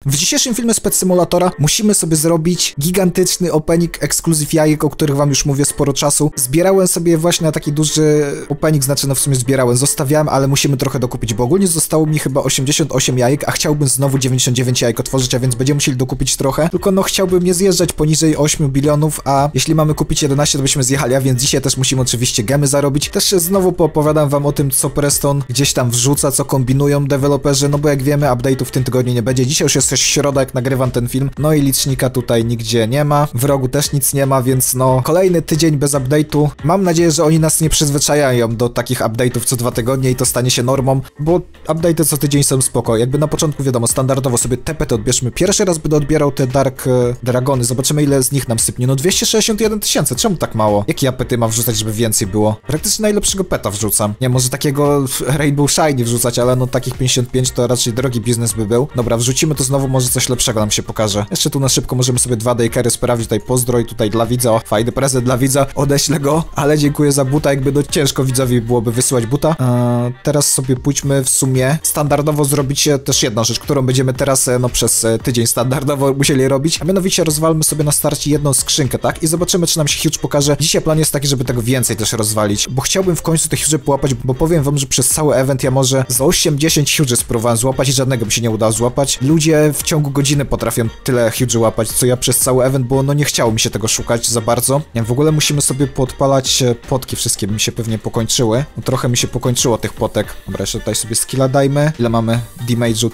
W dzisiejszym filmie z Pet Simulatora musimy sobie zrobić gigantyczny opening ekskluzyw jajek, o których wam już mówię sporo czasu. Zbierałem sobie właśnie na taki duży opening, znaczy no w sumie zbierałem, zostawiałem, ale musimy trochę dokupić, bo ogólnie zostało mi chyba 88 jajek, a chciałbym znowu 99 jajek otworzyć, a więc będziemy musieli dokupić trochę. Tylko no chciałbym nie zjeżdżać poniżej 8 bilionów, a jeśli mamy kupić 11, to byśmy zjechali, a więc dzisiaj też musimy oczywiście gemy zarobić. Też znowu poopowiadam wam o tym, co Preston gdzieś tam wrzuca, co kombinują deweloperzy, no bo jak wiemy, update'ów w tym tygodniu nie będzie. Dzisiaj już jest środa, jak nagrywam ten film, no i licznika tutaj nigdzie nie ma, w rogu też nic nie ma, więc no kolejny tydzień bez update'u. Mam nadzieję, że oni nas nie przyzwyczajają do takich update'ów co 2 tygodnie i to stanie się normą, bo update'y co tydzień są spoko. Jakby na początku wiadomo, standardowo sobie TPT odbierzmy. Pierwszy raz będę odbierał te Dark Dragony, zobaczymy ile z nich nam sypnie. No 261 000, czemu tak mało? Jakie apety mam wrzucać, żeby więcej było? Praktycznie najlepszego peta wrzucam. Nie, może takiego Rainbow Shiny wrzucać, ale no takich 55 to raczej drogi biznes by był. Dobra, wrzucimy to znowu, może coś lepszego nam się pokaże. Jeszcze tu na szybko możemy sobie 2 daycare'y sprawdzić, tutaj pozdro i tutaj dla widza, o, fajny prezent dla widza, odeślę go, ale dziękuję za buta, jakby no ciężko widzowi byłoby wysyłać buta. Teraz sobie pójdźmy w sumie standardowo zrobić też jedną rzecz, którą będziemy teraz no przez tydzień standardowo musieli robić, a mianowicie rozwalmy sobie na starcie jedną skrzynkę, tak? I zobaczymy, czy nam się huge pokaże. Dzisiaj plan jest taki, żeby tego więcej też rozwalić, bo chciałbym w końcu te huge połapać, bo powiem wam, że przez cały event ja może za 8-10 huge spróbowałem złapać i żadnego mi się nie udało złapać. Ludzie w ciągu godziny potrafią tyle huge łapać, co ja przez cały event, bo no nie chciało mi się tego szukać za bardzo. Nie, w ogóle musimy sobie podpalać potki, wszystkie mi się pewnie pokończyły. No, trochę mi się pokończyło tych potek. Dobra, jeszcze tutaj sobie skilla dajmy. Ile mamy damage'u?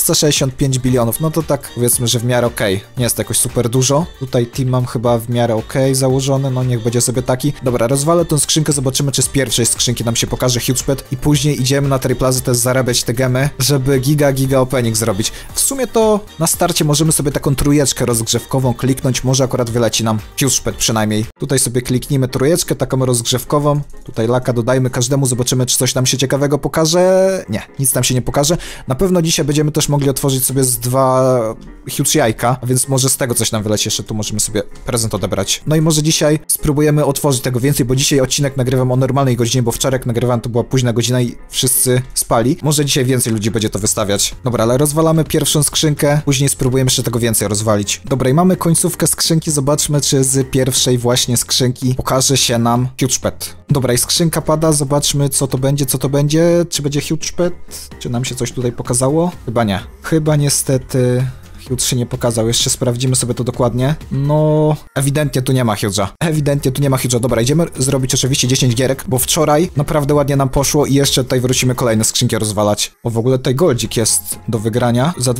365 bilionów, no to tak powiedzmy, że w miarę okej. Nie jest to jakoś super dużo. Tutaj team mam chyba w miarę okej założony, no niech będzie sobie taki. Dobra, rozwalę tą skrzynkę, zobaczymy, czy z pierwszej skrzynki nam się pokaże huge pet i później idziemy na Triplazy też zarabiać te gemy, żeby giga opening zrobić. W sumie to na starcie możemy sobie taką trójeczkę rozgrzewkową kliknąć, może akurat wyleci nam huge pet przynajmniej. Tutaj sobie kliknijmy trójeczkę taką rozgrzewkową, tutaj laka dodajmy każdemu, zobaczymy, czy coś nam się ciekawego pokaże. Nie, nic nam się nie pokaże. Na pewno dzisiaj będziemy też mogli otworzyć sobie z 2 huge jajka, a więc może z tego coś nam wyleci, jeszcze tu możemy sobie prezent odebrać. No i może dzisiaj spróbujemy otworzyć tego więcej, bo dzisiaj odcinek nagrywam o normalnej godzinie, bo wczoraj jak nagrywałem, to była późna godzina i wszyscy spali. Może dzisiaj więcej ludzi będzie to wystawiać. Dobra, ale rozwalamy pierwszą skrzynkę, później spróbujemy jeszcze tego więcej rozwalić. Dobra, i mamy końcówkę skrzynki, zobaczmy, czy z pierwszej właśnie skrzynki pokaże się nam huge pet. Dobra, i skrzynka pada, zobaczmy, co to będzie, czy będzie huge pet, czy nam się coś tutaj pokazało? Chyba nie. Chyba niestety huge się nie pokazał, jeszcze sprawdzimy sobie to dokładnie. No, ewidentnie tu nie ma huge'a. Ewidentnie tu nie ma huge'a. Dobra, idziemy zrobić oczywiście 10 gierek, bo wczoraj naprawdę ładnie nam poszło i jeszcze tutaj wrócimy kolejne skrzynki rozwalać. O, w ogóle tutaj goldzik jest do wygrania za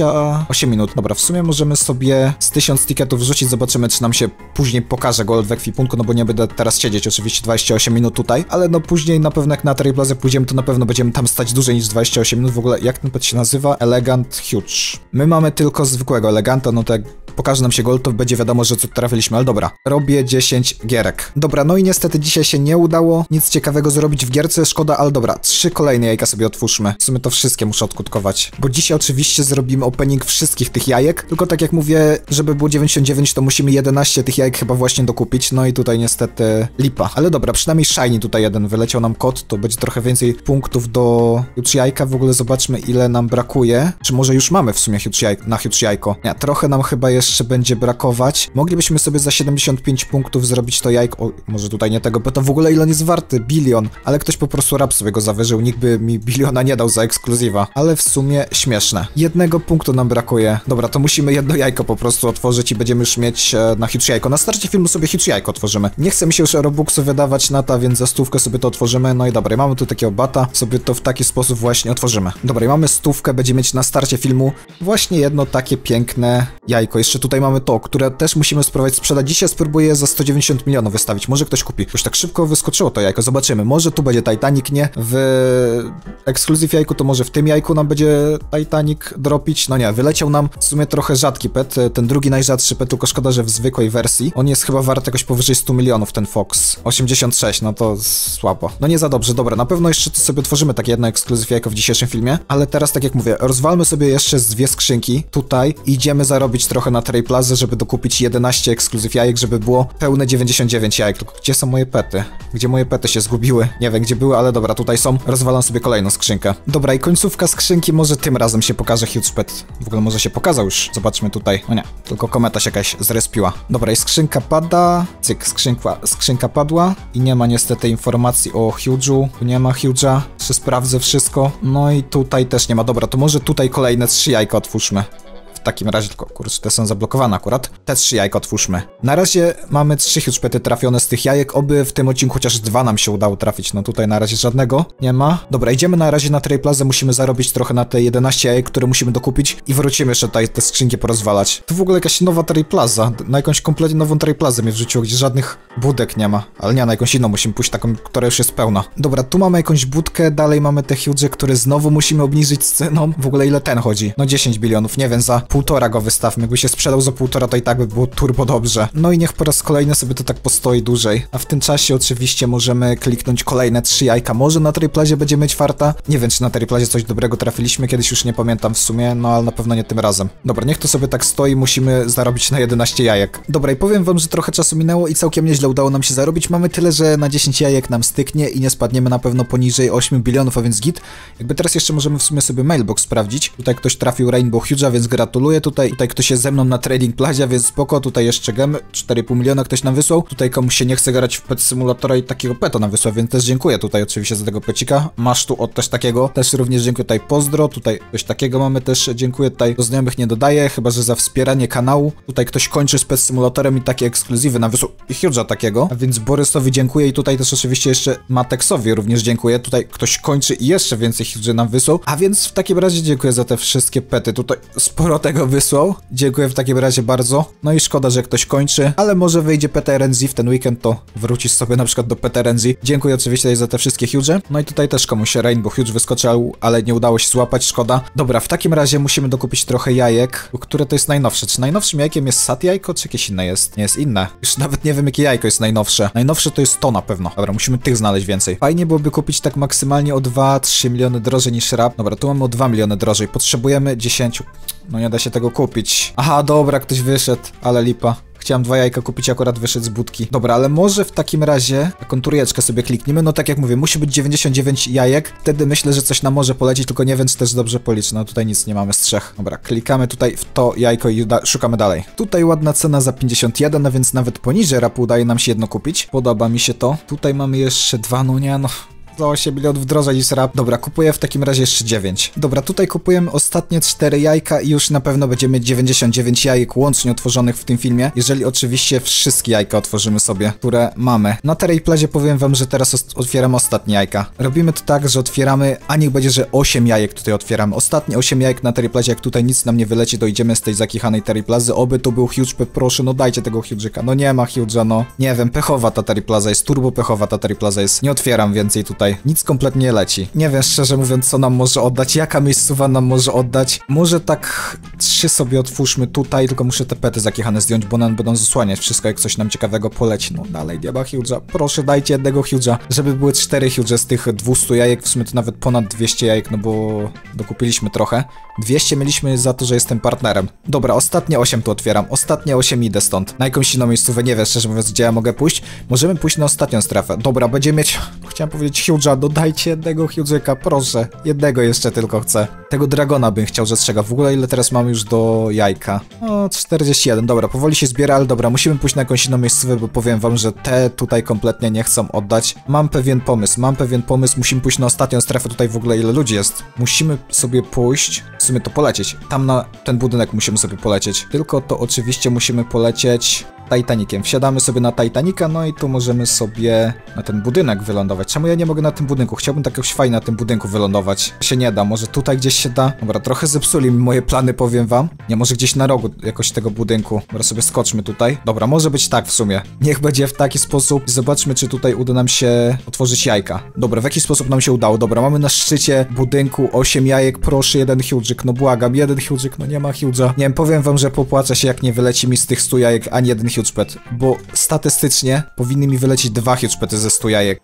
28 minut. Dobra, w sumie możemy sobie z 1000 ticketów wrzucić, zobaczymy, czy nam się później pokaże gold w ekwipunku, no bo nie będę teraz siedzieć oczywiście 28 minut tutaj, ale no później na pewno jak na Triplazy pójdziemy, to na pewno będziemy tam stać dłużej niż 28 minut. W ogóle jak ten pet się nazywa? Elegant Huge. My mamy tylko zwykłego eleganta, no to jak pokaże nam się gold, to będzie wiadomo, że co trafiliśmy, ale dobra. Robię 10 gierek. Dobra, no i niestety dzisiaj się nie udało nic ciekawego zrobić w gierce, szkoda, ale dobra, 3 kolejne jajka sobie otwórzmy. W sumie to wszystkie muszę odkutkować, bo dzisiaj oczywiście zrobimy opening wszystkich tych jajek, tylko tak jak mówię, żeby było 99, to musimy 11 tych jajek chyba właśnie dokupić, no i tutaj niestety lipa. Ale dobra, przynajmniej shiny tutaj jeden wyleciał nam kod, to będzie trochę więcej punktów do huge jajka. W ogóle zobaczmy, ile nam brakuje, czy może już mamy w sumie na huge jajko. Nie, trochę nam chyba jeszcze będzie brakować. Moglibyśmy sobie za 75 punktów zrobić to jajko. O, może tutaj nie tego, bo to w ogóle ile on jest warty? Bilion. Ale ktoś po prostu rap sobie go zawyżył. Nikt by mi biliona nie dał za ekskluzywa. Ale w sumie śmieszne. 1 punktu nam brakuje. Dobra, to musimy jedno jajko po prostu otworzyć i będziemy już mieć na huge jajko. Na starcie filmu sobie huge jajko otworzymy. Nie chce mi się już Robuxu wydawać na to, więc za 100 sobie to otworzymy. No i dobra, mamy tu takiego bata. Sobie to w taki sposób właśnie otworzymy. Dobra, i mamy 100, będziemy mieć na starcie filmu właśnie jedno takie piękne jajko. Jeszcze tutaj mamy to, które też musimy spróbować sprzedać. Dzisiaj spróbuję za 190 milionów wystawić. Może ktoś kupi. Już tak szybko wyskoczyło to jajko. Zobaczymy. Może tu będzie Titanic, nie? W ekskluzyw jajku to może w tym jajku nam będzie Titanic dropić. No nie, wyleciał nam w sumie trochę rzadki pet. Ten drugi najrzadszy pet, tylko szkoda, że w zwykłej wersji. On jest chyba wart jakoś powyżej 100 milionów, ten Fox. 86, no to słabo. No nie za dobrze. Dobra, na pewno jeszcze sobie otworzymy takie jedno ekskluzyw jajko w dzisiejszym filmie. Ale teraz, tak jak mówię, rozwalmy sobie jeszcze z 2 skrzynki. Tutaj idziemy zarobić trochę na Trade Plaza, żeby dokupić 11 ekskluzyw jajek, żeby było pełne 99 jajek. Tylko gdzie są moje pety? Gdzie moje pety się zgubiły? Nie wiem, gdzie były, ale dobra, tutaj są. Rozwalam sobie kolejną skrzynkę. Dobra, i końcówka skrzynki, może tym razem się pokaże Huge Pet. W ogóle może się pokazał już. Zobaczmy tutaj. O nie, tylko kometa się jakaś zrespiła. Dobra, i skrzynka pada. Cyk, skrzynka padła i nie ma niestety informacji o Huge'u. Tu nie ma Huge'a. Jeszcze sprawdzę wszystko. No i tutaj też nie ma. Dobra, to może tutaj kolejne 3 jajka otwórzmy. W takim razie, tylko kurczę, te są zablokowane akurat. Te 3 jajka otwórzmy. Na razie mamy 3 Huge Pety trafione z tych jajek, oby w tym odcinku chociaż 2 nam się udało trafić. No tutaj na razie żadnego nie ma. Dobra, idziemy na razie na Trade Plaza, musimy zarobić trochę na te 11 jajek, które musimy dokupić i wrócimy jeszcze tutaj te skrzynki porozwalać. Tu w ogóle jakaś nowa Trade Plaza, na jakąś kompletnie nową Trade Plazę mnie wrzuciło, gdzie żadnych budek nie ma. Ale nie, na jakąś inną musimy pójść, taką, która już jest pełna. Dobra, tu mamy jakąś budkę, dalej mamy te Huge, które znowu musimy obniżyć z ceną. W ogóle ile ten chodzi? No 10 bilionów, nie wiem, za 1,5 go wystawmy. Jakby się sprzedał za 1,5, to i tak by było turbo dobrze. No i niech po raz kolejny sobie to tak postoi dłużej. A w tym czasie oczywiście możemy kliknąć kolejne 3 jajka. Może na Trade Plazie będzie mieć farta? Nie wiem, czy na Trade Plazie coś dobrego trafiliśmy, kiedyś już nie pamiętam w sumie, no ale na pewno nie tym razem. Dobra, niech to sobie tak stoi, musimy zarobić na 11 jajek. Dobra, i powiem wam, że trochę czasu minęło i całkiem nieźle udało nam się zarobić. Mamy tyle, że na 10 jajek nam styknie i nie spadniemy na pewno poniżej 8 bilionów, a więc git. Jakby teraz jeszcze możemy w sumie sobie mailbox sprawdzić. Tutaj ktoś trafił Rainbow Huge'a, więc gratuluję. Tutaj ktoś jest ze mną na Trading Plazie, więc spoko. Tutaj jeszcze gemy, 4,5 miliona ktoś nam wysłał. Tutaj komuś się nie chce grać w Pet Simulatora i takiego peta nam wysłał, więc też dziękuję tutaj oczywiście za tego pecika. Masz tu od też takiego. Też również dziękuję tutaj pozdro. Tutaj coś takiego mamy też. Dziękuję tutaj. Do znajomych nie dodaję, chyba że za wspieranie kanału. Tutaj ktoś kończy z Pet Simulatorem i takie ekskluzywy nam wysłał. I Huge'a takiego. A więc Borysowi dziękuję i tutaj też oczywiście jeszcze Matexowi również dziękuję. Tutaj ktoś kończy i jeszcze więcej Huge'a nam wysłał. A więc w takim razie dziękuję za te wszystkie pety. Tutaj sporo tego wysłał. Dziękuję w takim razie bardzo. No i szkoda, że ktoś kończy, ale może wyjdzie PTRNZ w ten weekend, to wrócisz sobie na przykład do PTRNZ. Dziękuję oczywiście za te wszystkie Huge'e. No i tutaj też komuś Rainbow Huge wyskoczył, ale nie udało się złapać, szkoda. Dobra, w takim razie musimy dokupić trochę jajek, które to jest najnowsze. Czy najnowszym jajkiem jest Sat jajko, czy jakieś inne jest? Nie, jest inne. Już nawet nie wiem, jakie jajko jest najnowsze. Najnowsze to jest to na pewno. Dobra, musimy tych znaleźć więcej. Fajnie byłoby kupić tak maksymalnie o 2-3 miliony drożej niż Rap. Dobra, tu mamy o 2 miliony drożej. Potrzebujemy 10. No nie da się tego kupić. Aha, dobra, ktoś wyszedł, ale lipa. Chciałem 2 jajka kupić, akurat wyszedł z budki. Dobra, ale może w takim razie taką trójeczkę sobie kliknijmy. No tak jak mówię, musi być 99 jajek. Wtedy myślę, że coś nam może polecić, tylko nie wiem, czy też dobrze policzy. No tutaj nic nie mamy z 3. Dobra, klikamy tutaj w to jajko i szukamy dalej. Tutaj ładna cena za 51, a więc nawet poniżej Rapu udaje nam się jedno kupić. Podoba mi się to. Tutaj mamy jeszcze 2, no nie no. Za 8 milionów drożej niż Rap. Dobra, kupuję w takim razie jeszcze 9. Dobra, tutaj kupujemy ostatnie 4 jajka i już na pewno będziemy mieć 99 jajek łącznie otworzonych w tym filmie. Jeżeli oczywiście wszystkie jajka otworzymy sobie, które mamy. Na Trade Plazie powiem wam, że teraz otwieram ostatnie jajka. Robimy to tak, że otwieramy, a niech będzie, że 8 jajek tutaj otwieramy. Ostatnie 8 jajek na Trade Plazie, jak tutaj nic nam nie wyleci, to idziemy z tej zakichanej Trade Plazy. Oby to był Huge, proszę, no dajcie tego Huge'ika. No nie ma Huge'a, no. Nie wiem, pechowa ta Trade Plaza jest, turbo pechowa ta Trade Plaza jest. Nie otwieram więcej tutaj. Nic kompletnie nie leci. Nie wiem szczerze mówiąc, co nam może oddać, jaka miejscowa nam może oddać. Może tak 3 sobie otwórzmy tutaj, tylko muszę te pety zakichane zdjąć, bo nam będą zasłaniać wszystko, jak coś nam ciekawego poleci. No dalej, nie ma Huge'a. Proszę, dajcie jednego Huge'a, żeby były 4 Huge'e z tych 200 jajek, w sumie to nawet ponad 200 jajek, no bo dokupiliśmy trochę. 200 mieliśmy za to, że jestem partnerem. Dobra, ostatnie 8 tu otwieram. Ostatnie 8 idę stąd. Na jakąś inną miejscówę, nie wiem szczerze mówiąc, gdzie ja mogę pójść. Możemy pójść na ostatnią strefę. Dobra, będziemy mieć... Chciałem powiedzieć Huge'a, dodajcie jednego Huge'ika, proszę. Jednego jeszcze tylko chcę. Tego Dragona bym chciał, że strzega. W ogóle ile teraz mamy już do jajka? O, 41. Dobra, powoli się zbiera, ale dobra, musimy pójść na jakąś inną miejscówę, bo powiem wam, że te tutaj kompletnie nie chcą oddać. Mam pewien pomysł. Musimy pójść na ostatnią strefę. Tutaj w ogóle ile ludzi jest. Musimy sobie pójść, w sumie to polecieć. Tam na ten budynek musimy sobie polecieć. Tylko to oczywiście musimy polecieć Titanikiem. Wsiadamy sobie na Titanica, no i tu możemy sobie na ten budynek wylądować. Czemu ja nie mogę na tym budynku? Chciałbym tak jakoś fajnie na tym budynku wylądować. Się nie da, może tutaj gdzieś się da? Dobra, trochę zepsuli mi moje plany, powiem wam. Nie, może gdzieś na rogu jakoś tego budynku. Dobra, sobie skoczmy tutaj. Dobra, może być tak w sumie. Niech będzie w taki sposób. Zobaczmy, czy tutaj uda nam się otworzyć jajka. Dobra, w jaki sposób nam się udało? Dobra, mamy na szczycie budynku 8 jajek, proszę, jeden Huge'ik, no błagam, jeden Huge'ik, no nie ma Huge'a. Nie wiem, powiem wam, że popłaca się, jak nie wyleci mi z tych 100 jajek ani jeden Huge Pet, bo statystycznie powinny mi wylecieć 2 Huge Pety ze 100 jajek. Ale no też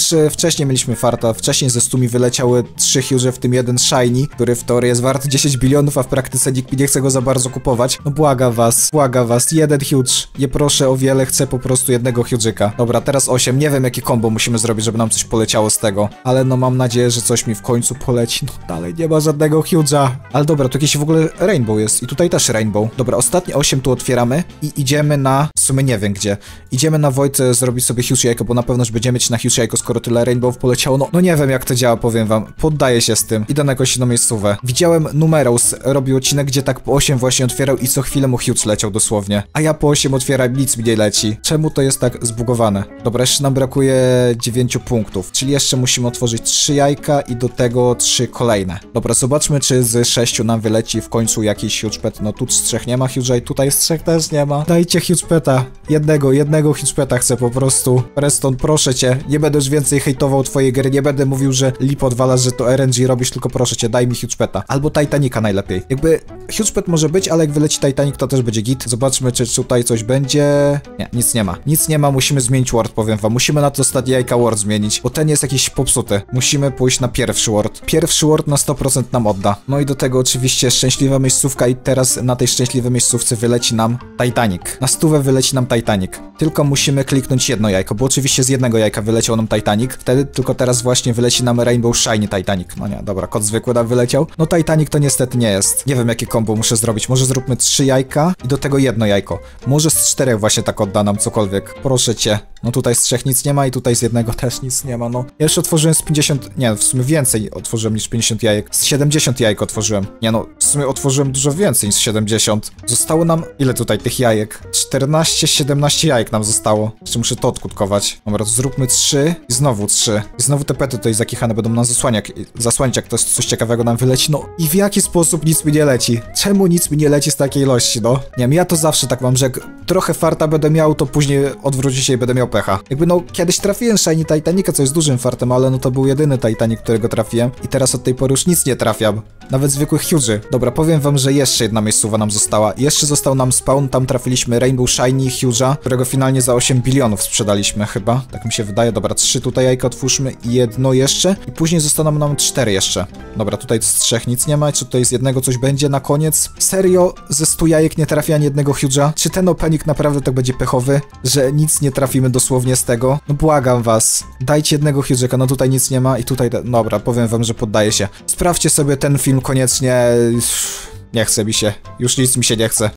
Też wcześniej mieliśmy farta, wcześniej ze 100 mi wyleciały 3 huge, w tym jeden shiny, który w teorii jest wart 10 bilionów, a w praktyce nikt mi nie chce go za bardzo kupować. No błagam was, jeden huge, nie proszę o wiele, chcę po prostu jednego huge'ika. Dobra, teraz 8, nie wiem jakie combo musimy zrobić, żeby nam coś poleciało z tego, ale no mam nadzieję, że coś mi w końcu poleci. No dalej nie ma żadnego huge'a. Ale dobra, tu jakiś w ogóle rainbow jest i tutaj też rainbow. Dobra, ostatnie 8 tu otwieramy i idziemy na, w sumie nie wiem gdzie, idziemy na Void zrobić sobie huge jajko, bo na pewno już będziemy mieć na huge jajko, skoro tyle rainbow poleciało. No nie wiem jak to działa, powiem wam, poddaję się z tym, idę na jakąś inną miejscówę. Widziałem Numeros robił odcinek, gdzie tak po 8 właśnie otwierał i co chwilę mu huge leciał dosłownie, a ja po 8 otwieram, nic mi nie leci. Czemu to jest tak zbugowane? Dobra, jeszcze nam brakuje 9 punktów, czyli jeszcze musimy otworzyć 3 jajka i do tego 3 kolejne. Dobra, zobaczmy czy z 6 nam wyleci w końcu jakiś huge pet. No tu z 3 nie ma huge'a i tutaj z 3 też nie ma. Dajcie huge peta, jednego huge peta chcę po prostu. Preston, proszę cię, nie będę już więcej hejtował twojej gry, nie będę mówił, że lip odwalasz, że to RNG robisz, tylko proszę cię, daj mi huge peta. Albo Titanica najlepiej. Jakby huge pet może być, ale jak wyleci Titanic, to też będzie git. Zobaczmy, czy tutaj coś będzie. Nie, nic nie ma. Nic nie ma, musimy zmienić ward, powiem wam. Musimy na to ostatnie jajka ward zmienić, bo ten jest jakiś popsuty. Musimy pójść na pierwszy ward. Pierwszy ward na 100% nam odda. No i do tego oczywiście szczęśliwa miejscówka i teraz na tej szczęśliwej miejscówce wyleci nam Titanic. Na 100 wyleci nam Titanic. Tylko musimy kliknąć jedno jajko, bo oczywiście z jednego jajka wyleciał nam Titanic. Wtedy tylko teraz właśnie wyleci nam Rainbow Shiny Titanic. No nie, dobra, kod zwykły nam wyleciał. No Titanic to niestety nie jest. Nie wiem jakie combo muszę zrobić. Może zróbmy 3 jajka i do tego jedno jajko. Może z 4 właśnie tak odda nam cokolwiek. Proszę cię. No tutaj z 3 nic nie ma i tutaj z jednego też nic nie ma, no. Ja już otworzyłem z 50, nie, w sumie więcej otworzyłem niż 50 jajek. Z 70 jajek otworzyłem. Nie no, w sumie otworzyłem dużo więcej niż 70. Zostało nam, ile tutaj tych jajek? 14-17 jajek nam zostało. Jeszcze muszę to odkutkować. Dobra, to zróbmy 3 i znowu 3. I znowu te pety tutaj zakichane będą nam zasłaniać, jak to coś ciekawego nam wyleci. No i w jaki sposób nic mi nie leci? Czemu nic mi nie leci z takiej ilości, no? Nie wiem, ja to zawsze tak mam, że jak trochę farta będę miał, to później odwróci się i będę miał pecha. Jakby no, kiedyś trafiłem Shiny Titanica, co jest dużym fartem, ale no to był jedyny Titanic, którego trafiłem i teraz od tej pory już nic nie trafiam. Nawet zwykłych huge'y. Dobra, powiem wam, że jeszcze jedna miejscowa nam została. Jeszcze został nam spawn, tam trafiliśmy Rainbow Shiny Huge'a, którego finalnie za 8 bilionów sprzedaliśmy chyba. Tak mi się wydaje. Dobra, 3 tutaj jajka otwórzmy i jedno jeszcze. I później zostaną nam 4 jeszcze. Dobra, tutaj z 3 nic nie ma. Czy tutaj z jednego coś będzie na koniec? Serio? Ze 100 jajek nie trafia ani jednego Huge'a? Czy ten opening naprawdę tak będzie pechowy, że nic nie trafimy dosłownie z tego? No błagam was. Dajcie jednego Huge'eka, no tutaj nic nie ma i tutaj... Dobra, powiem wam, że poddaję się. Sprawdźcie sobie ten film koniecznie. Nie chce mi się. Już nic mi się nie chce.